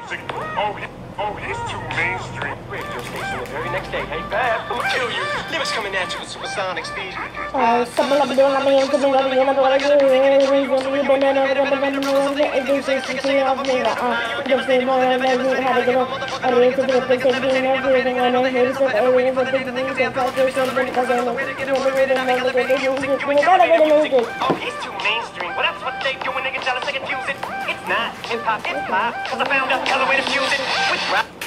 Oh, he's too mainstream. Radio station the very next day. Hey, Fab, I'm gonna kill you. Liver's coming at you with supersonic speed. Oh, he's too mainstream. Well, that's what they do when they get jealous. They confuse it. It's not hip hop, cause I found a hell of a way to fuse it with rap.